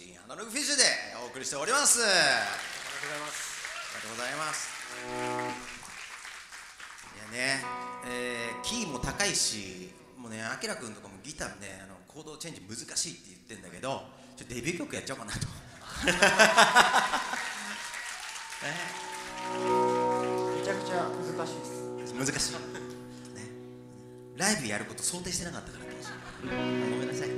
新アナログフィッシュでお送りしております。ありがとうございます。ありがとうございます。いやね、キーも高いし、もうね、あきらくんとかもギターね、コードチェンジ難しいって言ってんだけど、ちょっとデビュー曲やっちゃおうかなと。 めちゃくちゃ難しいです。 難しい、ね、ライブやること想定してなかったから当時。ごめんなさい。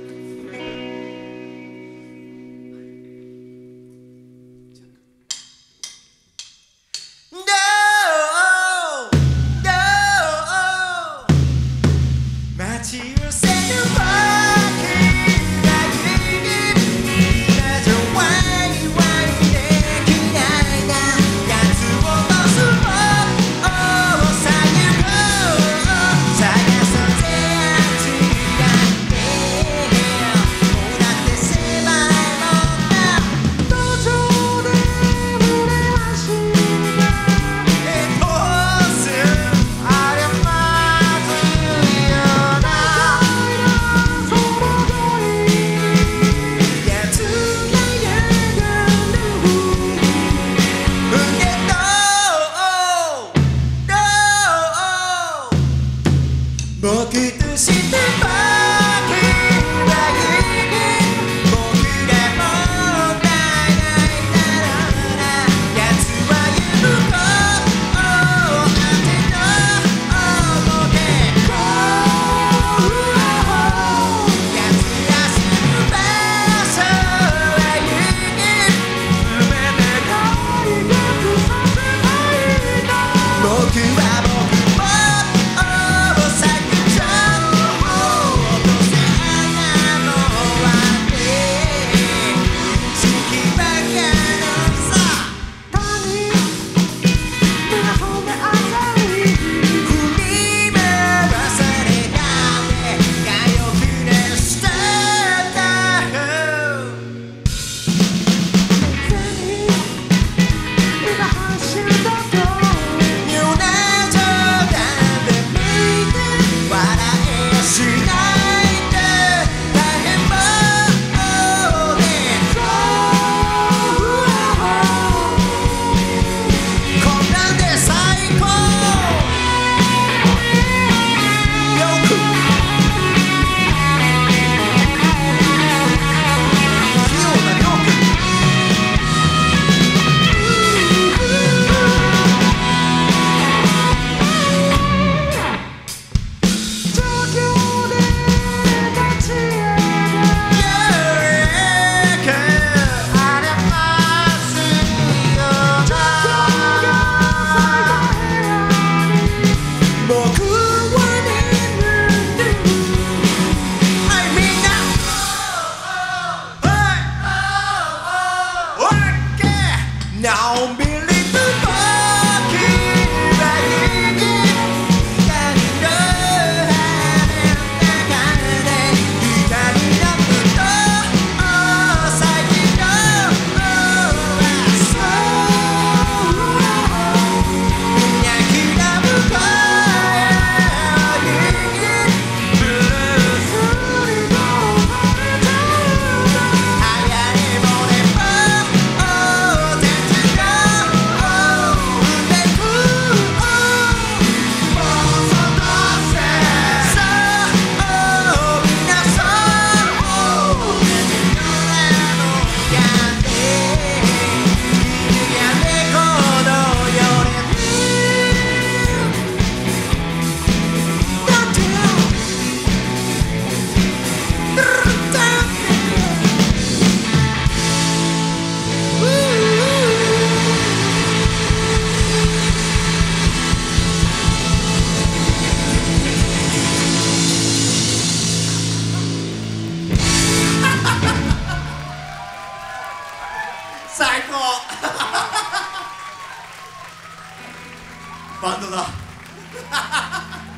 最高バンドだ